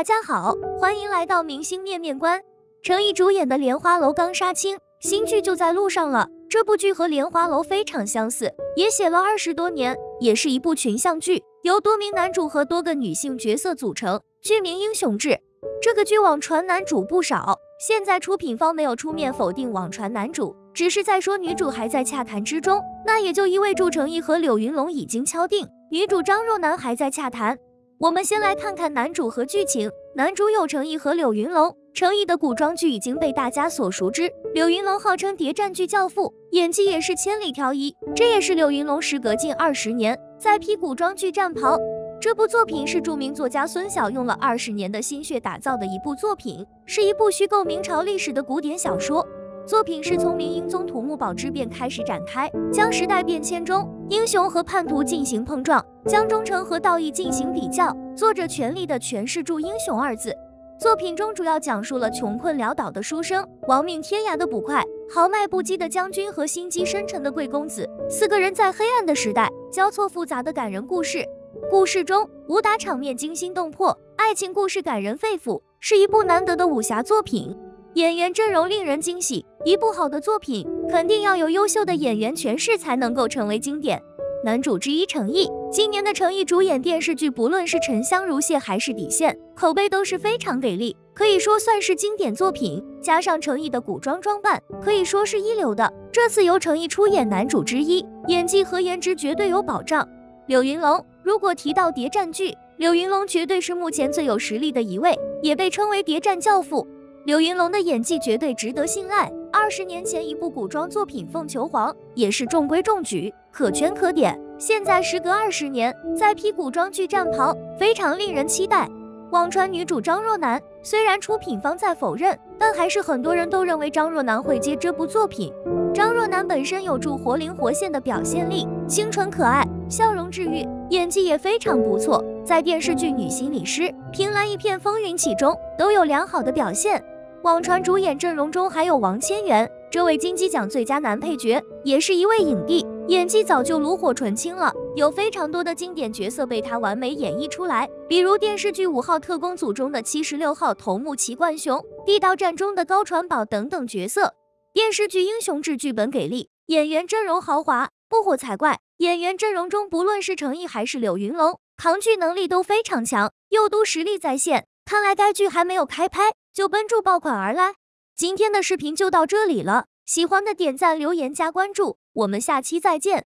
大家好，欢迎来到明星面面观。程毅主演的《莲花楼》刚杀青，新剧就在路上了。这部剧和《莲花楼》非常相似，也写了20多年，也是一部群像剧，由多名男主和多个女性角色组成，剧名《英雄志》。这个剧网传男主不少，现在出品方没有出面否定网传男主，只是在说女主还在洽谈之中，那也就意味着程毅和柳云龙已经敲定，女主张若楠还在洽谈。我们先来看看男主和剧情。男主有程毅和柳云龙，程毅的古装剧已经被大家所熟知，柳云龙号称谍战剧教父，演技也是千里挑一，这也是柳云龙时隔近20年再披古装剧战袍。这部作品是著名作家孙晓用了20年的心血打造的一部作品，是一部虚构明朝历史的古典小说。作品是从明英宗土木堡之变开始展开，将时代变迁中英雄和叛徒进行碰撞，将忠诚和道义进行比较，作者全力地诠释住英雄二字。作品中主要讲述了穷困潦倒的书生、亡命天涯的捕快、豪迈不羁的将军和心机深沉的贵公子4个人在黑暗的时代交错复杂的感人故事。故事中武打场面惊心动魄，爱情故事感人肺腑，是一部难得的武侠作品。演员阵容令人惊喜，一部好的作品肯定要有优秀的演员诠释才能够成为经典。男主之一程毅，今年的程毅主演电视剧，不论是沉香如屑还是底线，口碑都是非常给力，可以说算是经典作品。加上程毅的古装装扮，可以说是一流的。这次由程毅出演男主之一，演技和颜值绝对有保障。柳云龙，如果提到谍战剧，柳云龙绝对是目前最有实力的一位，也被称为谍战教父。柳云龙的演技绝对值得信赖，20年前一部古装作品《凤求凰》也是中规中矩，可圈可点。现在时隔20年，再披古装剧战袍，非常令人期待。网传女主张若楠，虽然出品方在否认，但还是很多人都认为张若楠会接这部作品。张若楠本身有着活灵活现的表现力，清纯可爱，笑容治愈，演技也非常不错，在电视剧《女心理师》《凭栏一片风云起》中都有良好的表现。网传主演阵容中还有王千源，这位金鸡奖最佳男配角，也是一位影帝，演技早就炉火纯青了，有非常多的经典角色被他完美演绎出来，比如电视剧5号特工组中的76号头目齐冠雄，地道战中的高传宝等等角色。电视剧《英雄志》剧本给力，演员阵容豪华，不火才怪。演员阵容中不论是程毅还是柳云龙，扛剧能力都非常强，又都实力在线，看来该剧还没有开拍就奔住爆款而来。今天的视频就到这里了，喜欢的点赞、留言、加关注，我们下期再见。